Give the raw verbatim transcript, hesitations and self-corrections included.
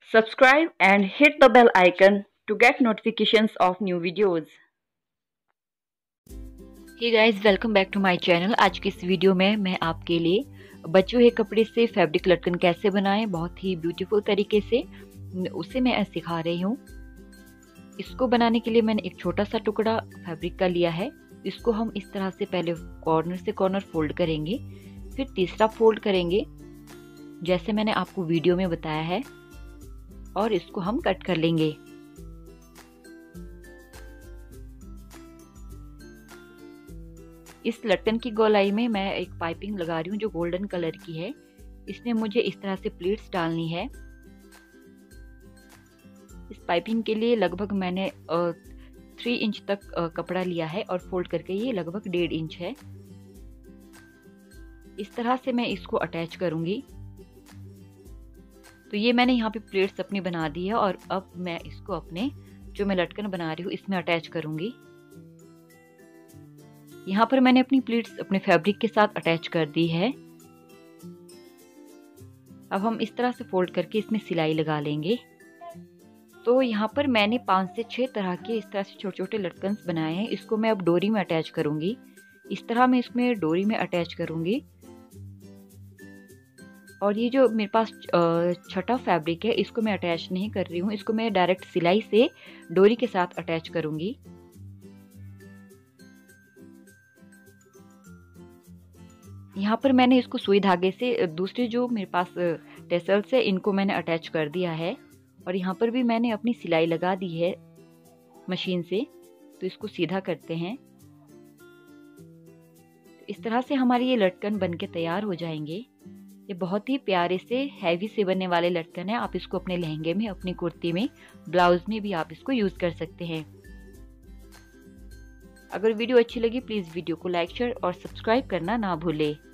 Subscribe and hit the bell icon to get notifications of new videos. Hey guys, welcome back to my channel. आज की इस video में मैं आपके लिए बच्चों के कपड़े से फैब्रिक लटकन कैसे बनाएं बहुत ही ब्यूटीफुल तरीके से, उसे मैं सिखा रही हूँ। इसको बनाने के लिए मैंने एक छोटा सा टुकड़ा फैब्रिक का लिया है। इसको हम इस तरह से पहले कॉर्नर से कॉर्नर फोल्ड करेंगे, फिर तीसरा फोल्ड करेंगे जैसे मैंने आपको वीडियो में बताया है, और इसको हम कट कर लेंगे। इस लटकन की गोलाई में मैं एक पाइपिंग लगा रही हूँ जो गोल्डन कलर की है। इसमें मुझे इस तरह से प्लीट्स डालनी है। इस पाइपिंग के लिए लगभग मैंने थ्री इंच तक कपड़ा लिया है और फोल्ड करके ये लगभग डेढ़ इंच है। इस तरह से मैं इसको अटैच करूंगी। तो ये मैंने यहाँ पे प्लेट्स अपनी बना दी है और अब मैं इसको अपने जो मैं लटकन बना रही हूँ इसमें अटैच करूंगी। यहाँ पर मैंने अपनी प्लेट्स अपने फैब्रिक के साथ अटैच कर दी है। अब हम इस तरह से फोल्ड करके इसमें सिलाई लगा लेंगे। तो यहाँ पर मैंने पांच से छह तरह के इस तरह से छोटे छोटे लटकन्स बनाए हैं। इसको मैं अब डोरी में अटैच करूंगी। इस तरह मैं इसमें डोरी में अटैच करूंगी। और ये जो मेरे पास छठा फैब्रिक है इसको मैं अटैच नहीं कर रही हूँ, इसको मैं डायरेक्ट सिलाई से डोरी के साथ अटैच करूंगी। यहाँ पर मैंने इसको सुई धागे से दूसरे जो मेरे पास टेसल्स है इनको मैंने अटैच कर दिया है, और यहाँ पर भी मैंने अपनी सिलाई लगा दी है मशीन से। तो इसको सीधा करते हैं। इस तरह से हमारी ये लटकन बनके तैयार हो जाएंगे। ये बहुत ही प्यारे से हैवी से बनने वाले लटकन है। आप इसको अपने लहंगे में, अपनी कुर्ती में, ब्लाउज में भी आप इसको यूज कर सकते हैं। अगर वीडियो अच्छी लगी प्लीज वीडियो को लाइक, शेयर और सब्सक्राइब करना ना भूलें।